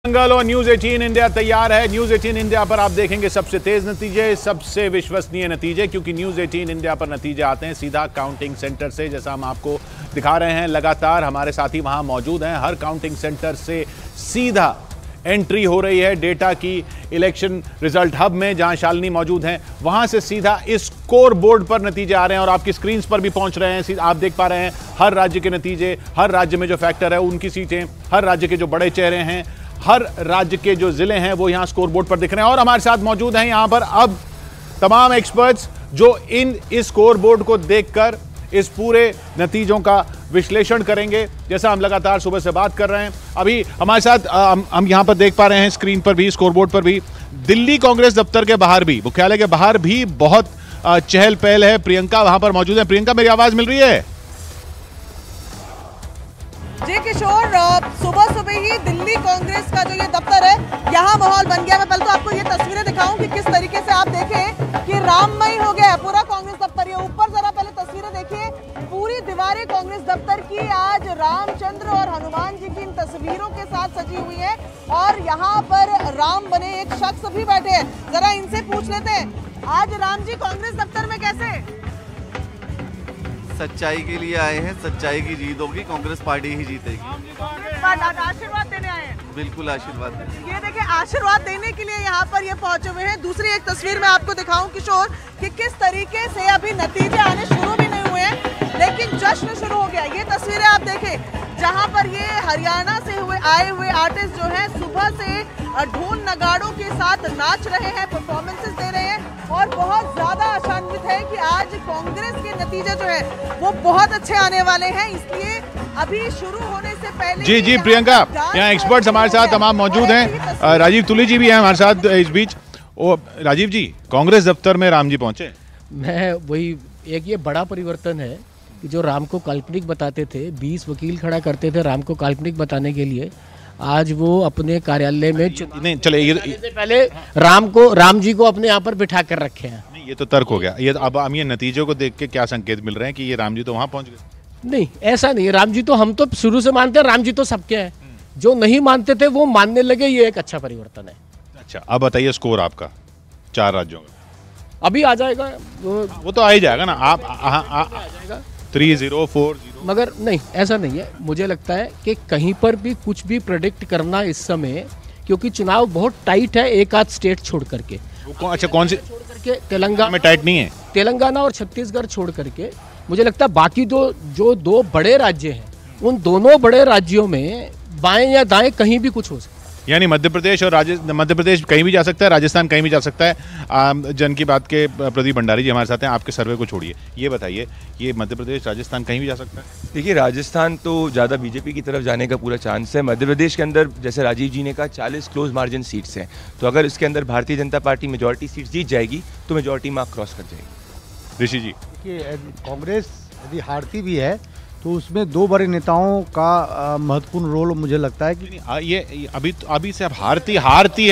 दंगल और news 18 India तैयार है। न्यूज 18 इंडिया पर आप देखेंगे सबसे तेज नतीजे, सबसे विश्वसनीय नतीजे, क्योंकि न्यूज 18 इंडिया पर नतीजे आते हैं सीधा काउंटिंग सेंटर से, जैसा हम आपको दिखा रहे हैं। लगातार हमारे साथी वहां मौजूद हैं। हर काउंटिंग सेंटर से सीधा एंट्री हो रही है डेटा की इलेक्शन रिजल्ट हब में, जहां शालिनी मौजूद हैं। वहां से सीधा इस स्कोर बोर्ड पर नतीजे आ रहे हैं और आपकी स्क्रीन पर भी पहुंच रहे हैं। आप देख पा रहे हैं हर राज्य के नतीजे, हर राज्य में जो फैक्टर है उनकी सीटें, हर राज्य के जो बड़े चेहरे हैं, हर राज्य के जो जिले हैं वो यहां स्कोर बोर्ड पर दिख रहे हैं। और हमारे साथ मौजूद हैं यहां पर अब तमाम एक्सपर्ट्स जो इस स्कोर बोर्ड को देखकर इस पूरे नतीजों का विश्लेषण करेंगे, जैसा हम लगातार सुबह से बात कर रहे हैं। अभी हमारे साथ हम यहां पर देख पा रहे हैं स्क्रीन पर भी, स्कोर बोर्ड पर भी, दिल्ली कांग्रेस दफ्तर के बाहर भी, मुख्यालय के बाहर भी बहुत चहल पहल है। प्रियंका वहां पर मौजूद है। प्रियंका, मेरी आवाज मिल रही है? जी किशोर, सुबह सुबह ही दिल्ली कांग्रेस का जो ये दफ्तर है, यहाँ माहौल बन गया। मैं पहले तो आपको ये तस्वीरें दिखाऊं कि किस तरीके से आप देखें कि राममय हो गया है पूरा कांग्रेस दफ्तर। ये ऊपर जरा पहले तस्वीरें देखिए, पूरी दीवारें कांग्रेस दफ्तर की आज रामचंद्र और हनुमान जी की इन तस्वीरों के साथ सजी हुई है। और यहाँ पर राम बने एक शख्स भी बैठे हैं, जरा इनसे पूछ लेते हैं, आज राम जी कांग्रेस दफ्तर में कैसे? सच्चाई के लिए आए हैं, सच्चाई की जीत होगी, कांग्रेस पार्टी ही जीतेगी। आशीर्वाद देने आए हैं? बिल्कुल आशीर्वाद। ये देखिए, आशीर्वाद देने के लिए यहाँ पर ये पहुंचे हुए हैं। दूसरी एक तस्वीर मैं आपको दिखाऊं किशोर कि किस तरीके से अभी नतीजे आने शुरू भी नहीं हुए हैं, लेकिन जश्न शुरू हो गया। ये तस्वीरें आप देखें जहाँ पर ये हरियाणा से आए हुए आर्टिस्ट जो हैं सुबह से ढोल नगाड़ों के साथ नाच रहे हैं, परफॉर्मेंसेस दे रहे हैं और बहुत ज्यादा आशान्वित है कि आज कांग्रेस के नतीजे जो है वो बहुत अच्छे आने वाले हैं। इसलिए अभी शुरू होने से पहले जी प्रियंका, यहाँ एक्सपर्ट्स हमारे साथ तमाम मौजूद हैं। राजीव तुली जी भी हैं हमारे साथ इस बीच। राजीव जी, कांग्रेस दफ्तर में राम जी पहुंचे। मैं वही, एक ये बड़ा परिवर्तन है कि जो राम को काल्पनिक बताते थे, 20 वकील खड़ा करते थे राम को काल्पनिक बताने के लिए, आज वो अपने कार्यालय में नहीं चले, ये पहले राम जी को अपने यहाँ पर बिठा कर रखे हैं। ये तो तर्क हो गया। ये अब हम ये नतीजों को देख के क्या संकेत मिल रहे हैं कि ये राम जी तो वहां पहुंच गए? नहीं, ऐसा नहीं। राम जी तो हम तो शुरू से मानते हैं, राम जी तो सबके हैं। जो नहीं मानते थे वो मानने लगे, ये एक अच्छा परिवर्तन है। अच्छा, अब बताइए स्कोर आपका 4 राज्यों का। अभी आ जाएगा वो तो आ ही जाएगा ना। आप आ जाएगा 3-0 4-0, मगर नहीं, ऐसा नहीं है। मुझे लगता है कि कहीं पर भी कुछ भी प्रेडिक्ट करना इस समय, क्योंकि चुनाव बहुत टाइट है, एक आध स्टेट छोड़ करके। अच्छा, कौन सी छोड़ करके? तेलंगाना में टाइट नहीं है। तेलंगाना और छत्तीसगढ़ छोड़ करके मुझे लगता है बाकी जो दो बड़े राज्य हैं, उन दोनों बड़े राज्यों में बाएं या दाएं कहीं भी कुछ हो सकता है। यानी मध्य प्रदेश और मध्य प्रदेश कहीं भी जा सकता है, राजस्थान कहीं भी जा सकता है। जन की बात के प्रदीप भंडारी जी हमारे साथ हैं। आपके सर्वे को छोड़िए, ये बताइए, ये मध्य प्रदेश राजस्थान कहीं भी जा सकता है? देखिए, राजस्थान तो ज़्यादा बीजेपी की तरफ जाने का पूरा चांस है। मध्य प्रदेश के अंदर, जैसे राजीव जी ने कहा, 40 क्लोज मार्जिन सीट्स हैं, तो अगर इसके अंदर Bharatiya Janata party majority seats जीत जाएगी तो मेजॉरिटी मार्क क्रॉस कर जाएगी। ऋषि जी, देखिए, कांग्रेस यदि हारती भी है तो उसमें 2 बड़े नेताओं का महत्वपूर्ण रोल मुझे लगता है कि ये अभी से अब हारती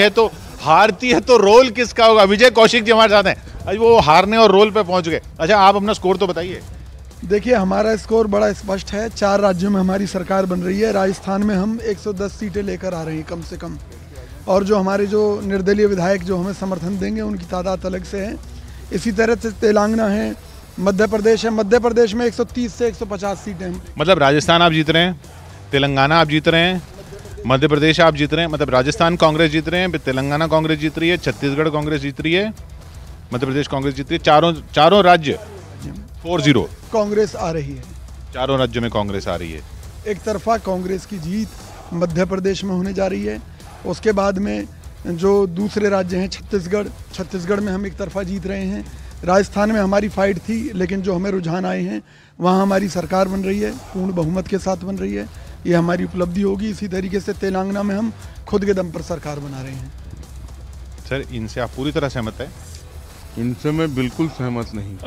है तो रोल किसका होगा? विजय कौशिक जी हमारे साथ हैं, आज वो हारने और रोल पे पहुंच गए। अच्छा, आप अपना स्कोर तो बताइए। देखिए, हमारा स्कोर बड़ा स्पष्ट है। 4 राज्यों में हमारी सरकार बन रही है। राजस्थान में हम 110 सीटें लेकर आ रहे हैं कम से कम, और जो हमारे जो निर्दलीय विधायक जो हमें समर्थन देंगे उनकी तादाद अलग से है। इसी तरह से तेलंगाना है, मध्य प्रदेश है। मध्य प्रदेश में 130 से 150 सीटें हैं। मतलब राजस्थान आप जीत रहे हैं, तेलंगाना आप जीत रहे हैं, मध्य प्रदेश आप जीत रहे हैं, मतलब राजस्थान कांग्रेस जीत रहे हैं, तेलंगाना कांग्रेस जीत रही है, छत्तीसगढ़ कांग्रेस जीत रही है, मध्य प्रदेश कांग्रेस जीत रही है। चारों राज्य 4-0 कांग्रेस आ रही है। चारों राज्यों में कांग्रेस आ रही है। एक तरफा कांग्रेस की जीत मध्य प्रदेश में होने जा रही है। उसके बाद में जो दूसरे राज्य हैं, छत्तीसगढ़ में हम एक तरफा जीत रहे हैं। राजस्थान में हमारी फाइट थी, लेकिन जो हमें रुझान आए हैं वहाँ हमारी सरकार बन रही है, पूर्ण बहुमत के साथ बन रही है। ये हमारी उपलब्धि होगी। इसी तरीके से तेलंगाना में हम खुद के दम पर सरकार बना रहे हैं। सर, इनसे आप पूरी तरह सहमत हैं? इनसे मैं बिल्कुल सहमत नहीं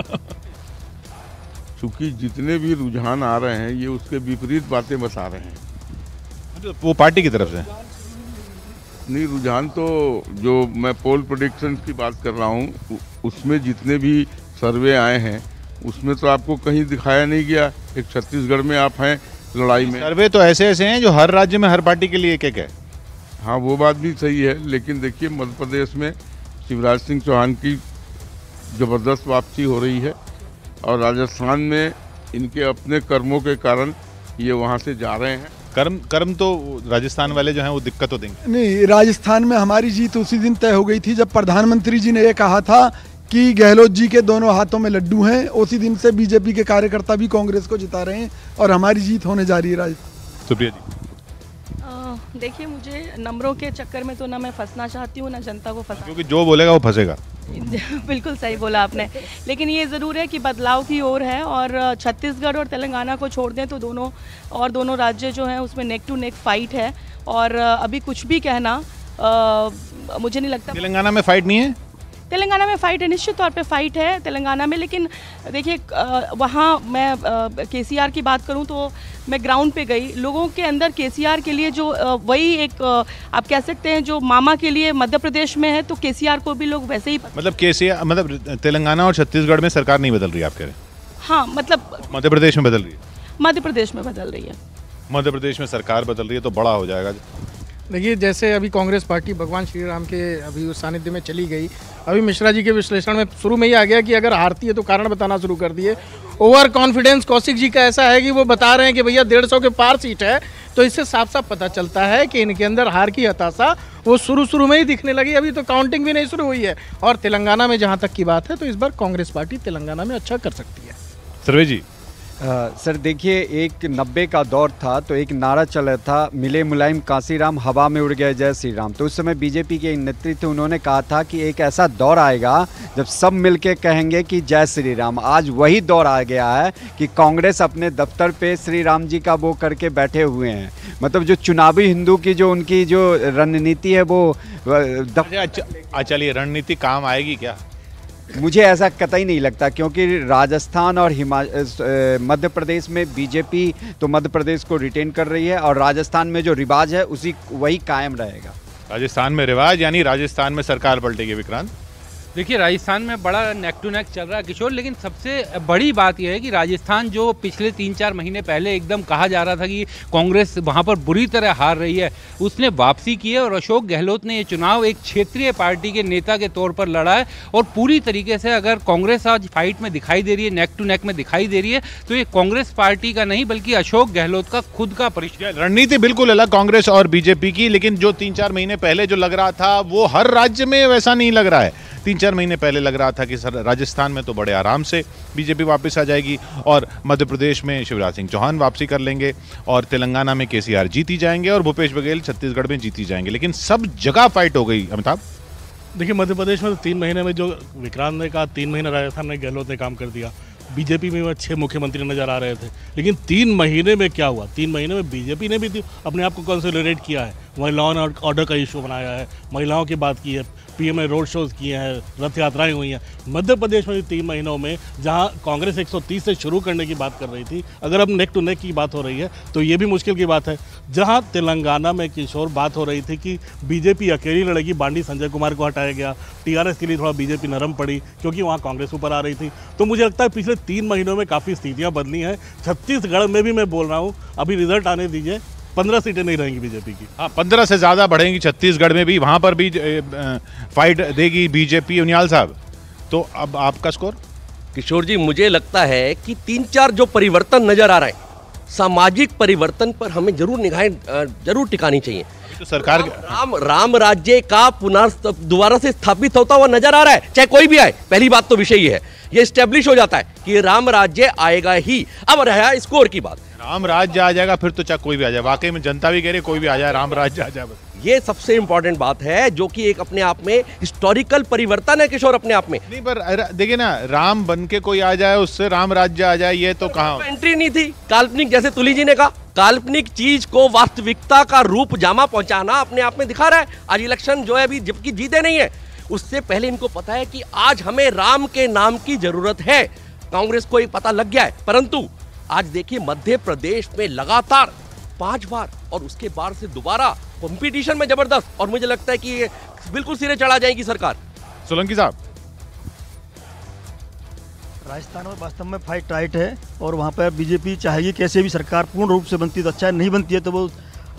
क्योंकि जितने भी रुझान आ रहे हैं ये उसके विपरीत बातें बता रहे हैं। वो पार्टी की तरफ से नहीं, रुझान तो जो मैं पोल प्रेडिक्शन की बात कर रहा हूँ, उसमें जितने भी सर्वे आए हैं उसमें तो आपको कहीं दिखाया नहीं गया। एक छत्तीसगढ़ में आप हैं लड़ाई में। सर्वे तो ऐसे हैं जो हर राज्य में हर पार्टी के लिए एक है। हाँ, वो बात भी सही है, लेकिन देखिए मध्य प्रदेश में शिवराज सिंह चौहान की ज़बरदस्त वापसी हो रही है और राजस्थान में इनके अपने कर्मों के कारण ये वहाँ से जा रहे हैं। कर्म तो राजस्थान वाले जो हैं वो दिक्कत तो देंगे नहीं, राजस्थान में हमारी जीत उसी दिन तय हो गई थी जब प्रधानमंत्री जी ने ये कहा था कि गहलोत जी के दोनों हाथों में लड्डू हैं। उसी दिन से बीजेपी के कार्यकर्ता भी कांग्रेस को जिता रहे हैं और हमारी जीत होने जा रही है। राजस्थान। सुप्रिया जी, देखिए, मुझे नंबरों के चक्कर में तो ना मैं फंसना चाहती हूँ ना जनता को फंसा, क्योंकि जो बोलेगा वो फंसेगा। बिल्कुल सही बोला आपने, लेकिन ये ज़रूर है कि बदलाव की ओर है और छत्तीसगढ़ और तेलंगाना को छोड़ दें तो दोनों राज्य जो हैं उसमें नेक टू नेक फाइट है और अभी कुछ भी कहना मुझे नहीं लगता। तेलंगाना में फाइट नहीं है? तेलंगाना में फ़ाइट है, निश्चित तौर पे फ़ाइट है तेलंगाना में, लेकिन देखिए वहाँ मैं केसीआर की बात करूँ तो मैं ग्राउंड पे गई, लोगों के अंदर केसीआर के लिए जो वही एक आप कह सकते हैं जो मामा के लिए मध्य प्रदेश में है, तो केसीआर को भी लोग वैसे ही मतलब केसीआर मतलब तेलंगाना और छत्तीसगढ़ में सरकार नहीं बदल रही आप कह रहे हैं? हाँ, मतलब मध्य प्रदेश में बदल रही है। मध्य प्रदेश में बदल रही है। मध्य प्रदेश में सरकार बदल रही है तो बड़ा हो जाएगा। देखिए, जैसे अभी कांग्रेस पार्टी भगवान श्री राम के अभी उस सानिध्य में चली गई, अभी मिश्रा जी के विश्लेषण में शुरू में ही आ गया कि अगर हारती है तो कारण बताना शुरू कर दिए। ओवर कॉन्फिडेंस कौशिक जी का ऐसा है कि वो बता रहे हैं कि भैया 150 के पार सीट है, तो इससे साफ साफ पता चलता है कि इनके अंदर हार की हताशा वो शुरू में ही दिखने लगी। अभी तो काउंटिंग भी नहीं शुरू हुई है। और तेलंगाना में जहाँ तक की बात है तो इस बार कांग्रेस पार्टी तेलंगाना में अच्छा कर सकती है। सर्वे जी, सर देखिए, एक 90 का दौर था तो एक नारा चल रहा था, मिले मुलायम कांसीराम हवा में उड़ गए जय श्री राम। तो उस समय बीजेपी के नेतृत्व उन्होंने कहा था कि एक ऐसा दौर आएगा जब सब मिलके कहेंगे कि जय श्री राम। आज वही दौर आ गया है कि कांग्रेस अपने दफ्तर पे श्री राम जी का वो करके बैठे हुए हैं। मतलब जो चुनावी हिंदू की जो उनकी जो रणनीति है वो चलिए, रणनीति काम आएगी क्या? मुझे ऐसा कतई नहीं लगता, क्योंकि राजस्थान और मध्य प्रदेश में बीजेपी तो मध्य प्रदेश को रिटेन कर रही है और राजस्थान में जो रिवाज है वही कायम रहेगा। राजस्थान में रिवाज यानी राजस्थान में सरकार पलटेगी। विक्रांत, देखिए, राजस्थान में बड़ा नेक टू नेक चल रहा है किशोर, लेकिन सबसे बड़ी बात यह है कि राजस्थान जो पिछले 3-4 महीने पहले एकदम कहा जा रहा था कि कांग्रेस वहां पर बुरी तरह हार रही है, उसने वापसी की है और अशोक गहलोत ने ये चुनाव एक क्षेत्रीय पार्टी के नेता के तौर पर लड़ा है। और पूरी तरीके से अगर कांग्रेस आज फाइट में दिखाई दे रही है, नेक टू नेक में दिखाई दे रही है, तो ये कांग्रेस पार्टी का नहीं बल्कि अशोक गहलोत का खुद का परिचय। रणनीति बिल्कुल अलग कांग्रेस और बीजेपी की, लेकिन जो 3-4 महीने पहले जो लग रहा था वो हर राज्य में वैसा नहीं लग रहा है। 3-4 महीने पहले लग रहा था कि राजस्थान में तो बड़े आराम से बीजेपी वापस आ जाएगी और मध्य प्रदेश में शिवराज सिंह चौहान वापसी कर लेंगे और तेलंगाना में केसीआर जीती जाएंगे और भूपेश बघेल छत्तीसगढ़ में जीती जाएंगे, लेकिन सब जगह फाइट हो गई। अमिताभ, देखिए, मध्य प्रदेश में तो 3 महीने में जो विक्रांत ने कहा 3 महीने राजस्थान में गहलोत ने काम कर दिया। बीजेपी में 6 मुख्यमंत्री नजर आ रहे थे, लेकिन 3 महीने में क्या हुआ? 3 महीने में बीजेपी ने भी अपने आप को कंसोलिडेट किया है, वहीं लॉ एंड ऑर्डर का इशू बनाया है, महिलाओं की बात की है, पीएम ने रोड शोज किए हैं, रथ यात्राएं हुई हैं। मध्य प्रदेश में 3 महीनों में जहां कांग्रेस 130 से शुरू करने की बात कर रही थी, अगर अब नेक टू नेक की बात हो रही है तो ये भी मुश्किल की बात है। जहां तेलंगाना में किशोर बात हो रही थी कि बीजेपी अकेली लड़ेगी, बांडी संजय कुमार को हटाया गया, टीआरएस के लिए थोड़ा बीजेपी नरम पड़ी क्योंकि वहाँ कांग्रेस ऊपर आ रही थी। तो मुझे लगता है पिछले 3 महीनों में काफ़ी स्थितियाँ बदली हैं। छत्तीसगढ़ में भी मैं बोल रहा हूँ, अभी रिजल्ट आने दीजिए, 15 सीटें नहीं रहेंगी बीजेपी की। हाँ, 15 से ज़्यादा बढ़ेंगी छत्तीसगढ़ में भी, वहाँ पर भी फाइट देगी बीजेपी। उनियाल साहब, तो अब आपका स्कोर? किशोर जी, मुझे लगता है कि 3-4 जो परिवर्तन नजर आ रहा है, सामाजिक परिवर्तन पर हमें जरूर निगाहें जरूर टिकानी चाहिए। तो सरकार राम राज्य का दोबारा से स्थापित होता हुआ नजर आ रहा है, चाहे कोई भी आए। पहली बात तो विषय ये है, ये एस्टेब्लिश हो जाता है कि राम राज्य आएगा ही। अब रहा स्कोर की बात, राम राज्य आ जाएगा फिर तो चाहे कोई भी आ जाए। वाकई में जनता भी कह रही कोई भी आ जाए, राम राज्य आ जाए। ये सबसे इंपॉर्टेंट बात है, जो कि एक अपने आप में हिस्टोरिकल परिवर्तन है किशोर अपने आप में। नहीं, पर देखिए ना, राम बन के कोई आ जाए उससे राम राज्य आ जाए, ये तो कहाँ एंट्री नहीं थी। काल्पनिक, जैसे तुली जी ने कहा, काल्पनिक चीज को वास्तविकता का रूप जामा पहुंचाना अपने आप में दिखा रहा है। आज इलेक्शन जो है अभी जबकि जीते नहीं है, उससे पहले इनको पता है कि आज हमें राम के नाम की जरूरत है। कांग्रेस को ये पता लग गया है, परंतु आज देखिए मध्य प्रदेश में लगातार 5 बार और उसके बाद से दोबारा कंपटीशन में जबरदस्त, और मुझे लगता है कि बिल्कुल सिरे चढ़ा जाएगी सरकार। सोलंकी साहब, राजस्थान में वास्तव में फाइट टाइट है और वहाँ पर बीजेपी चाहेगी कैसे भी सरकार पूर्ण रूप से बनती तो अच्छा है, नहीं बनती है तो वो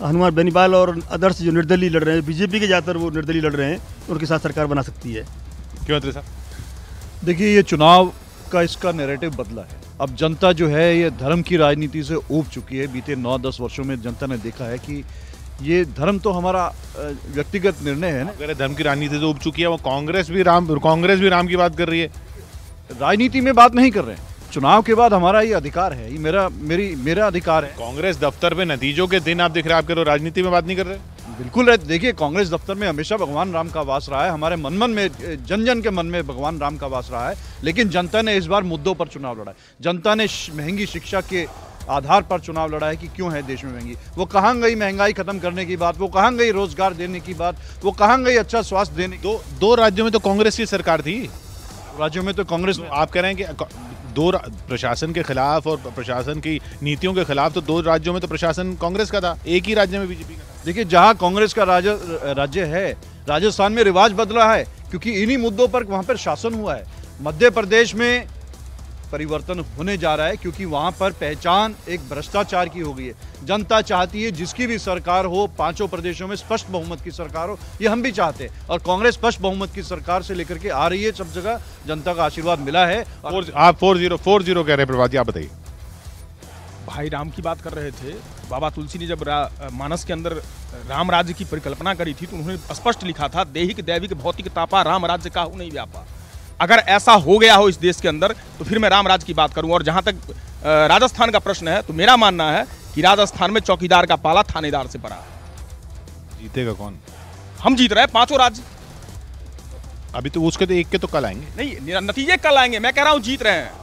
हनुमान बेनीवाल और अदर्स जो निर्दलीय लड़ रहे हैं, बीजेपी के ज़्यादातर वो निर्दलीय लड़ रहे हैं, उनके साथ सरकार बना सकती है। क्यों अत्री साहब? देखिए, ये चुनाव का इसका नैरेटिव बदला है। अब जनता जो है ये धर्म की राजनीति से ऊब चुकी है। बीते 9-10 वर्षों में जनता ने देखा है कि ये धर्म तो हमारा व्यक्तिगत निर्णय है ना। अगर धर्म की राजनीति से ऊब चुकी है, वो कांग्रेस भी राम की बात कर रही है। राजनीति में बात नहीं कर रहे हैं। चुनाव के बाद हमारा ये अधिकार है, ये मेरा अधिकार है। कांग्रेस दफ्तर में नतीजों के दिन आप दिख रहे हैं, आप कह रहे हो राजनीति में बात नहीं कर रहे? बिल्कुल। देखिए, कांग्रेस दफ्तर में हमेशा भगवान राम का वास रहा है। हमारे मन में, जन जन के मन में भगवान राम का वास रहा है। लेकिन जनता ने इस बार मुद्दों पर चुनाव लड़ा है। जनता ने महंगी शिक्षा के आधार पर चुनाव लड़ा है कि क्यों है देश में महंगी। वो कहाँ गई महंगाई खत्म करने की बात, वो कहाँ गई रोजगार देने की बात, वो कहाँ गई अच्छा स्वास्थ्य देने की। दो राज्यों में तो कांग्रेस की सरकार थी। राज्यों में तो कांग्रेस, आप कह रहे हैं कि दो प्रशासन के खिलाफ और प्रशासन की नीतियों के खिलाफ, तो 2 राज्यों में तो प्रशासन कांग्रेस का था, एक ही राज्य में बीजेपी का था। देखिए, जहां कांग्रेस का राज्य है, राजस्थान में रिवाज बदला है क्योंकि इन्हीं मुद्दों पर वहां पर शासन हुआ है। मध्य प्रदेश में परिवर्तन होने जा रहा है क्योंकि वहां पर पहचान एक भ्रष्टाचार की हो गई है। जनता चाहती है जिसकी भी सरकार हो, 5 प्रदेशों में स्पष्ट बहुमत की सरकार हो, ये हम भी चाहते हैं। और कांग्रेस स्पष्ट बहुमत की सरकार से लेकर के आ रही है, सब जगह जनता का आशीर्वाद मिला है। आप 4-0 कह रहे हैं प्रभात, आप बताइए। भाई राम की बात कर रहे थे। बाबा तुलसी ने जब मानस के अंदर राम राज्य की परिकल्पना करी थी तो उन्होंने स्पष्ट लिखा था, देहिक दैविक भौतिक तापा राम राज्य काहू नहीं व्यापा। अगर ऐसा हो गया हो इस देश के अंदर तो फिर मैं राम राज्य की बात करूं। और जहां तक राजस्थान का प्रश्न है तो मेरा मानना है कि राजस्थान में चौकीदार का पाला थानेदार से पड़ा। जीतेगा कौन? हम जीत रहे हैं 5 राज्य। अभी तो उसके तो एक के तो कल आएंगे। नहीं, नतीजे कल आएंगे। मैं कह रहा हूं जीत रहे हैं।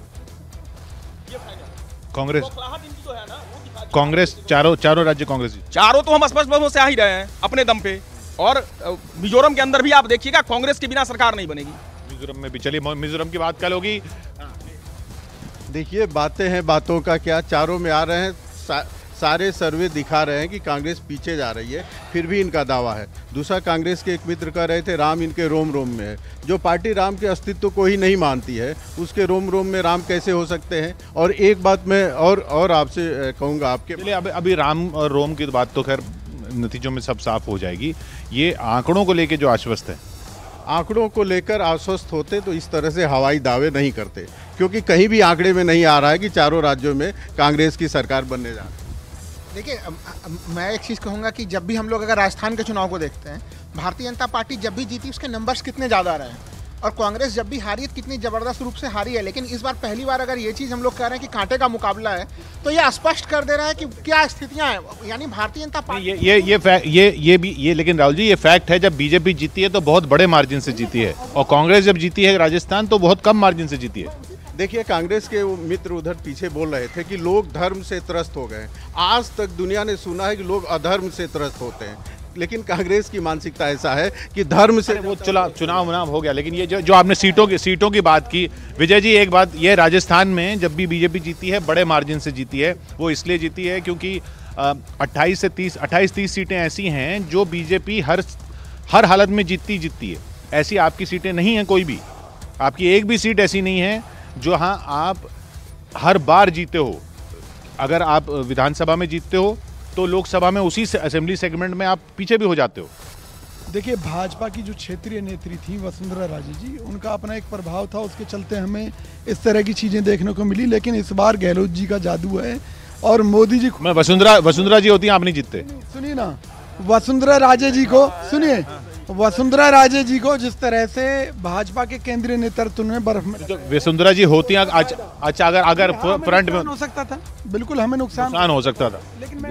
कांग्रेस चारों राज्य कांग्रेस, चारों तो हम स्पष्ट बहुमत से आ ही रहे हैं अपने दम पे। और मिजोरम के अंदर भी आप देखिएगा, कांग्रेस के बिना सरकार नहीं बनेगी। मिजोरम में भी, चलिए मिजोरम की बात कल होगी। देखिए, बातें हैं, बातों का क्या, चारों में आ रहे हैं। सारे सर्वे दिखा रहे हैं कि कांग्रेस पीछे जा रही है, फिर भी इनका दावा है। दूसरा, कांग्रेस के एक मित्र कह रहे थे राम इनके रोम रोम में है। जो पार्टी राम के अस्तित्व को ही नहीं मानती है, उसके रोम रोम में राम कैसे हो सकते हैं। और एक बात मैं और आपसे कहूँगा, आपके चलिए अभी राम और रोम की बात तो खैर नतीजों में सब साफ हो जाएगी। ये आंकड़ों को लेके जो आश्वस्त है, आंकड़ों को लेकर आश्वस्त होते तो इस तरह से हवाई दावे नहीं करते, क्योंकि कहीं भी आंकड़े में नहीं आ रहा है कि चारों राज्यों में कांग्रेस की सरकार बनने जा रही है। देखिए, मैं एक चीज़ कहूँगा कि जब भी हम लोग अगर राजस्थान के चुनाव को देखते हैं, भारतीय जनता पार्टी जब भी जीती उसके नंबर्स कितने ज़्यादा रहे हैं, और कांग्रेस जब भी हारी है कितनी ज़बरदस्त रूप से हारी है। लेकिन इस बार पहली बार अगर ये चीज़ हम लोग कह रहे हैं कि कांटे का मुकाबला है, तो ये स्पष्ट कर दे रहा है कि क्या स्थितियाँ हैं। यानी भारतीय जनता पार्टी ये लेकिन राहुल जी, ये फैक्ट है, जब बीजेपी जीती है तो बहुत बड़े मार्जिन से जीती है, और कांग्रेस जब जीती है राजस्थान तो बहुत कम मार्जिन से जीती है। देखिए, कांग्रेस के वो मित्र उधर पीछे बोल रहे थे कि लोग धर्म से त्रस्त हो गए। आज तक दुनिया ने सुना है कि लोग अधर्म से त्रस्त होते हैं, लेकिन कांग्रेस की मानसिकता ऐसा है कि धर्म से। वो चुनाव हो गया, लेकिन ये जो आपने सीटों की बात की, विजय जी, एक बात ये, राजस्थान में जब भी बीजेपी जीती है बड़े मार्जिन से जीती है। वो इसलिए जीती है क्योंकि 28-30 सीटें ऐसी हैं जो बीजेपी हर हालत में जीतती है। ऐसी आपकी सीटें नहीं हैं, कोई भी आपकी एक भी सीट ऐसी नहीं है जो हाँ आप हर बार जीते हो। अगर आप विधानसभा में जीतते हो तो लोकसभा में उसी असेंबली सेगमेंट में आप पीछे भी हो जाते हो। देखिए, भाजपा की जो क्षेत्रीय नेत्री थी वसुंधरा राजे जी, उनका अपना एक प्रभाव था, उसके चलते हमें इस तरह की चीज़ें देखने को मिली। लेकिन इस बार गहलोत जी का जादू है और मोदी जी। मैं वसुंधरा जी होती हैं, आप नहीं जीतते। सुनिए ना, वसुंधरा राजे जी को सुनिए, वसुंधरा राजे जी को जिस तरह से भाजपा के केंद्रीय नेतृत्व में बर्फ में वसुंधरा जी होती हैं, अच्छा अगर फ्रंट में हो सकता था, बिल्कुल हमें नुकसान हो सकता था। लेकिन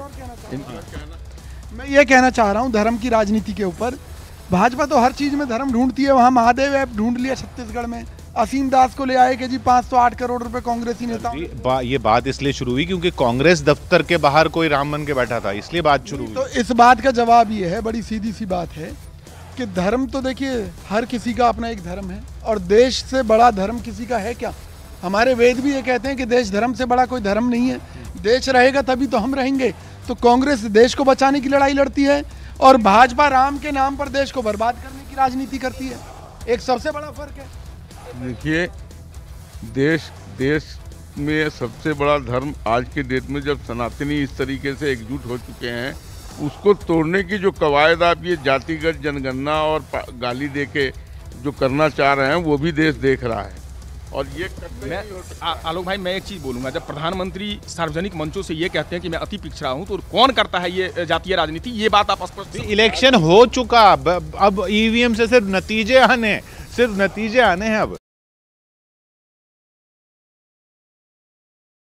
मैं ये कहना चाह रहा हूँ धर्म की राजनीति के ऊपर, भाजपा तो हर चीज में धर्म ढूंढती है। वहाँ महादेव ऐप ढूंढ लिया छत्तीसगढ़ में, असीम दास को ले आए कि जी 508 करोड़ रुपए कांग्रेसी नेता। ये बात इसलिए शुरू हुई क्योंकि कांग्रेस दफ्तर के बाहर कोई राम बन के बैठा था, इसलिए बात शुरू हुई। तो इस बात का जवाब ये है, बड़ी सीधी सी बात है कि धर्म तो देखिए हर किसी का अपना एक धर्म है, और देश से बड़ा धर्म किसी का है क्या? हमारे वेद भी ये कहते हैं कि देश धर्म से बड़ा कोई धर्म नहीं है। देश रहेगा तभी तो हम रहेंगे। तो कांग्रेस देश को बचाने की लड़ाई लड़ती है और भाजपा राम के नाम पर देश को बर्बाद करने की राजनीति करती है। एक सबसे बड़ा फर्क है। देखिए, देश में सबसे बड़ा धर्म आज के डेट में, जब सनातनी इस तरीके से एकजुट हो चुके हैं, उसको तोड़ने की जो कवायद आप ये जातिगत जनगणना और गाली दे के जो करना चाह रहे हैं, वो भी देश देख रहा है। और ये आलोक भाई, मैं एक चीज़ बोलूँगा, जब प्रधानमंत्री सार्वजनिक मंचों से ये कहते हैं कि मैं अति पिछड़ा हूँ, तो कौन करता है ये जातीय राजनीति? ये बात आप स्पष्ट। इलेक्शन हो चुका, अब ईवीएम से सिर्फ नतीजे आने हैं अब।